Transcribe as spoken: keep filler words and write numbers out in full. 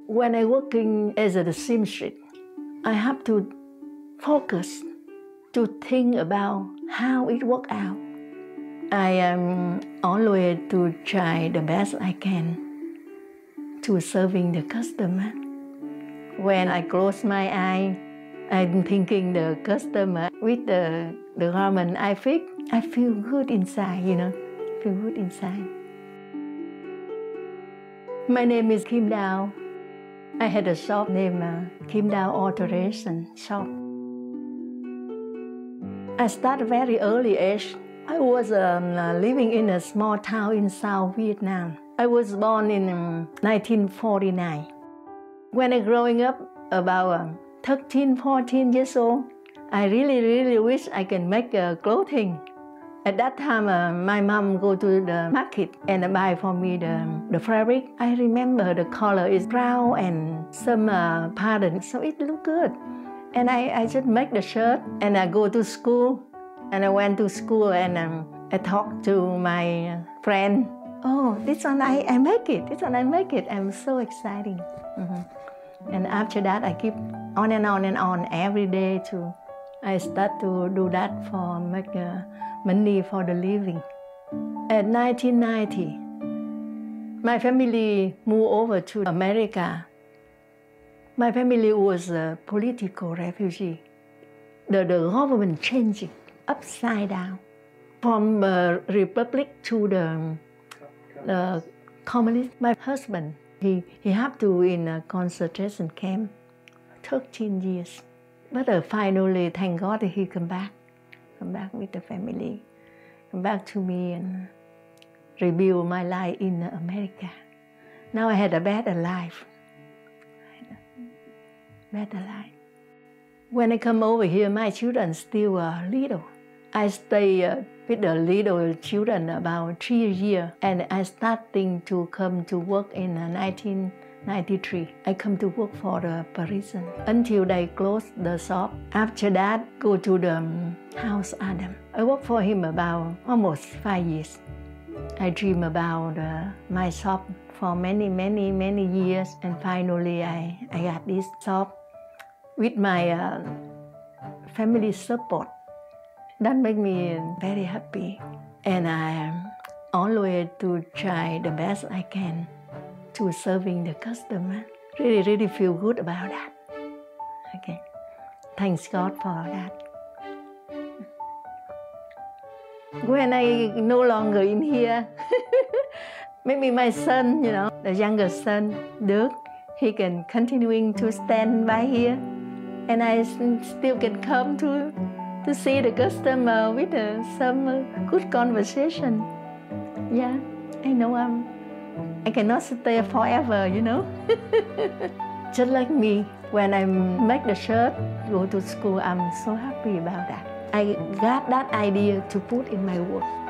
When I working as a seamstress, I have to focus to think about how it work out. I am always to try the best I can to serving the customer. When I close my eye, I'm thinking the customer with the, the garment I fix, I feel good inside, you know, feel good inside. My name is Kim Dao. I had a shop named uh, Kim Dao Alteration Shop. I started very early age. I was um, uh, living in a small town in South Vietnam. I was born in um, nineteen forty-nine. When I growing up about um, thirteen, fourteen years old, I really, really wish I can make uh, clothing. At that time, uh, my mom go to the market and buy for me the, the fabric. I remember the color is brown and some uh, pattern, so it looked good. And I, I just make the shirt and I go to school. And I went to school and um, I talked to my friend. Oh, this one I, I make it, this one I make it. I'm so exciting. Mm-hmm. And after that, I keep on and on and on every day too. I start to do that for make uh, money for the living. At nineteen ninety, my family moved over to America. My family was a political refugee. The, the government changing upside down from the republic to the, the communist. My husband, he, he had to in a concentration camp thirteen years. But uh, finally, thank God, he come back, come back with the family, come back to me and rebuild my life in America. Now I had a better life, better life. When I come over here, my children still are little. I stay uh, with the little children about three years, and I starting to come to work in uh, nineteen ninety-three. I come to work for the prison until they close the shop. After that, go to the um, House Adam. I work for him about almost five years. I dream about uh, my shop for many, many, many years, and finally I, I got this shop with my uh, family support. That makes me very happy, and I am always to try the best I can to serving the customer. Really, really feel good about that. Okay, thanks God for that. When I no longer in here, maybe my son, you know, the younger son, Dirk, he can continuing to stand by here, and I still can come to to see the customer with uh, some uh, good conversation. Yeah, I know I'm, I cannot stay forever, you know. Just like me, when I make the shirt, go to school, I'm so happy about that. I got that idea to put in my work.